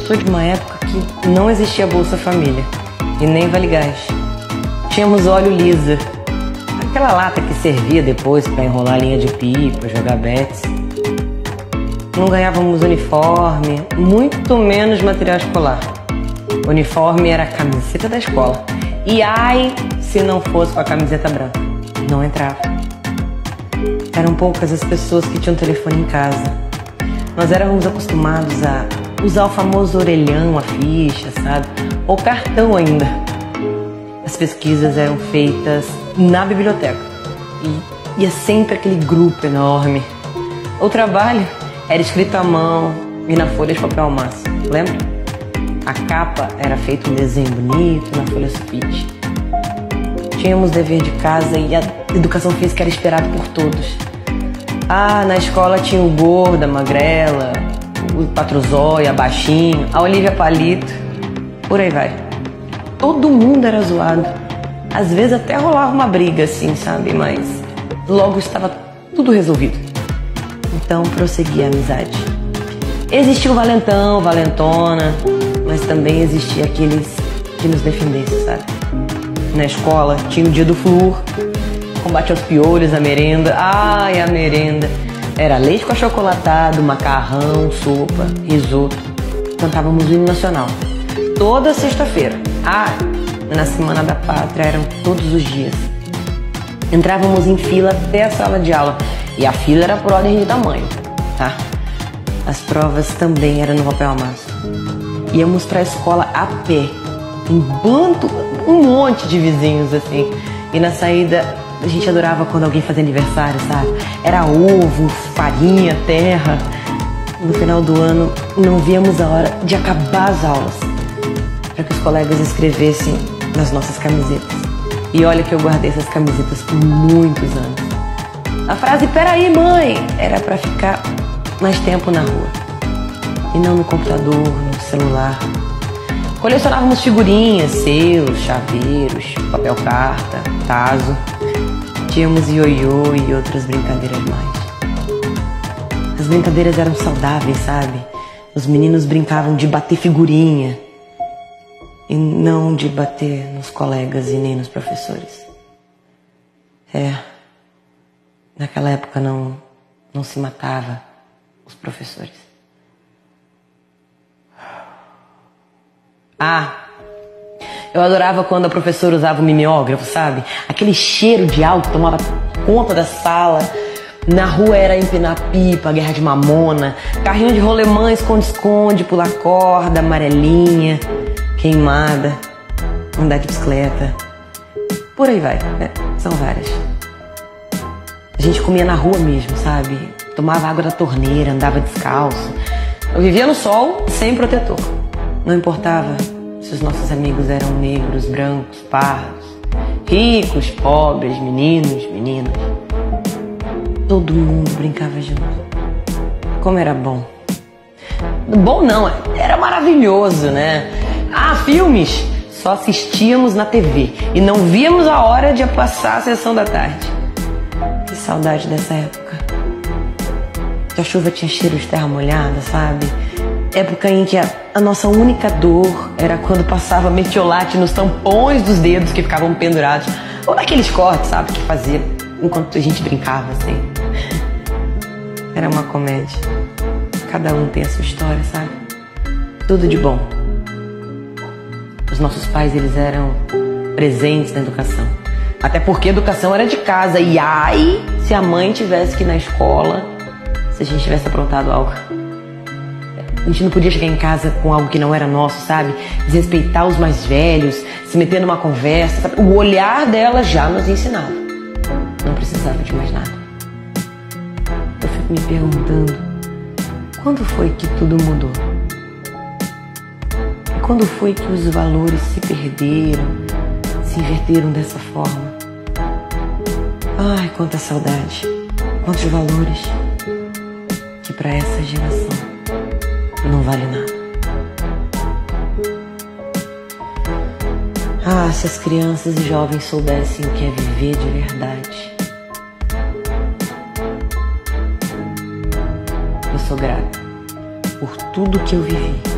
sou de uma época que não existia Bolsa Família e nem Vale Gás. Tínhamos óleo Lisa, aquela lata que servia depois para enrolar linha de pipa, jogar bets. Não ganhávamos uniforme, muito menos material escolar. O uniforme era a camiseta da escola. E ai, se não fosse com a camiseta branca, não entrava. Eram poucas as pessoas que tinham telefone em casa. Nós éramos acostumados a usar o famoso orelhão, a ficha, sabe? Ou cartão ainda. As pesquisas eram feitas na biblioteca. E ia sempre aquele grupo enorme. O trabalho era escrito à mão e na folha de papel massa, lembra? A capa era feita um desenho bonito na folha sulfite. Tínhamos dever de casa e a educação física era esperada por todos. Ah, na escola tinha o gordo, a magrela, o patrozóia, baixinho, a Olivia Palito, por aí vai. Todo mundo era zoado. Às vezes até rolava uma briga assim, sabe? Mas logo estava tudo resolvido. Então prosseguia a amizade. Existia o valentão, valentona, mas também existia aqueles que nos defendessem, sabe? Na escola tinha o dia do flúor, combate aos piolhos, a merenda. Ai, a merenda! Era leite com achocolatado, macarrão, sopa, risoto. Cantávamos o hino nacional toda sexta-feira. Ah, na Semana da Pátria eram todos os dias. Entrávamos em fila até a sala de aula e a fila era por ordem de tamanho, tá? As provas também eram no papel amasso. Íamos para a escola a pé, um bando, um monte de vizinhos assim. E na saída a gente adorava quando alguém fazia aniversário, sabe? Era ovo, farinha, terra. No final do ano não víamos a hora de acabar as aulas para que os colegas escrevessem nas nossas camisetas. E olha que eu guardei essas camisetas por muitos anos. A frase "peraí, mãe" era para ficar mais tempo na rua e não no computador, no celular. Colecionávamos figurinhas, selos, chaveiros, papel carta, tazo. Tínhamos ioiô e outras brincadeiras mais. As brincadeiras eram saudáveis, sabe? Os meninos brincavam de bater figurinha e não de bater nos colegas e nem nos professores. Naquela época não se matava os professores. Ah, eu adorava quando a professora usava o mimeógrafo, sabe? Aquele cheiro de álcool tomava conta da sala. Na rua era empinar pipa, guerra de mamona, carrinho de rolemã, esconde-esconde, pular corda, amarelinha, queimada, andar de bicicleta. Por aí vai, né? São várias. A gente comia na rua mesmo, sabe? Tomava água da torneira, andava descalço. Eu vivia no sol sem protetor. Não importava se os nossos amigos eram negros, brancos, pardos, ricos, pobres, meninos, meninas. Todo mundo brincava junto. Como era bom. Bom não, era maravilhoso, né? Ah, filmes! Só assistíamos na TV e não víamos a hora de passar a sessão da tarde. Que saudade dessa época. Que a chuva tinha cheiro de terra molhada, sabe? Época em que a nossa única dor era quando passava metiolate nos tampões dos dedos que ficavam pendurados. Ou naqueles cortes, sabe, que fazia enquanto a gente brincava, assim. Era uma comédia. Cada um tem a sua história, sabe? Tudo de bom. Os nossos pais, eles eram presentes na educação. Até porque a educação era de casa. E ai, se a mãe tivesse que ir na escola, se a gente tivesse aprontado algo. A gente não podia chegar em casa com algo que não era nosso, sabe? Desrespeitar os mais velhos, se meter numa conversa, sabe? O olhar dela já nos ensinava. Não precisava de mais nada. Eu fico me perguntando, quando foi que tudo mudou? E quando foi que os valores se perderam, se inverteram dessa forma? Ai, quanta saudade, quantos valores que para essa geração não vale nada. Ah, se as crianças e jovens soubessem o que é viver de verdade. Eu sou grata por tudo que eu vivi.